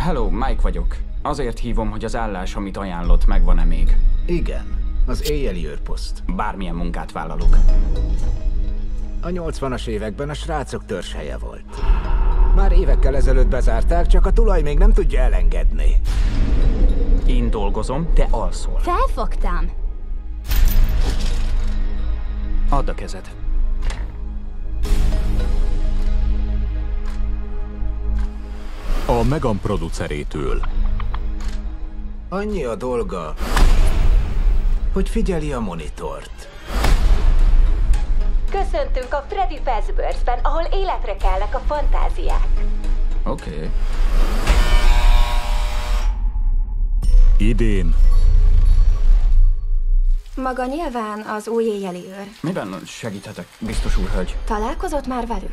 Hello, Mike vagyok. Azért hívom, hogy az állás, amit ajánlott, megvan-e még. Igen, az éjjeli őrposzt. Bármilyen munkát vállalok. A 80-as években a srácok törzshelye volt. Már évekkel ezelőtt bezárták, csak a tulaj még nem tudja elengedni. Én dolgozom, te alszol. Felfogtam. Add a kezed. A Megan producerétől. Annyi a dolga, hogy figyeli a monitort. Köszöntünk a Freddy Fazbear's-ben, ahol életre kelnek a fantáziák. Oké. Idén Maga nyilván az új éjjeli őr. Miben segíthetek, biztos úr hölgy? Találkozott már velük?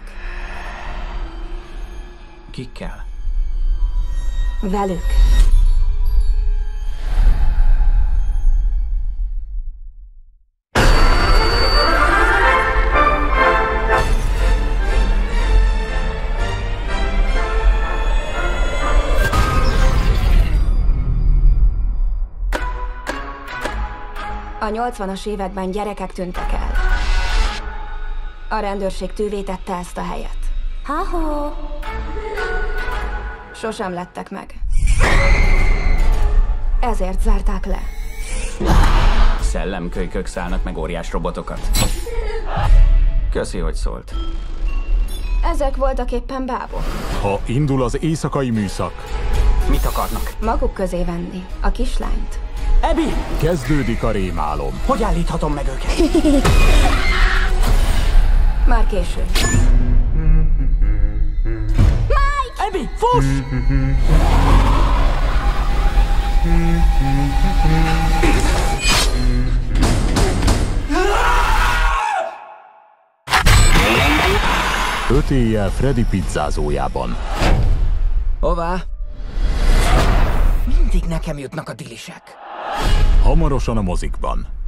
Kikkel? Velük. A 80-as években gyerekek tűntek el. A rendőrség tűvé tette ezt a helyet. Ha-ho! Sosem lettek meg. Ezért zárták le. Szellemkölykök szállnak meg óriás robotokat. Köszi, hogy szólt. Ezek voltak éppen bábok. ha indul az éjszakai műszak, Mit akarnak? Maguk közé venni a kislányt. Abby! kezdődik a rémálom. Hogy állíthatom meg őket? Már késő. Abby, fuss! Öt éjjel Freddy pizzázójában. Hová? Mindig nekem jutnak a dilisek. Hamarosan a mozikban.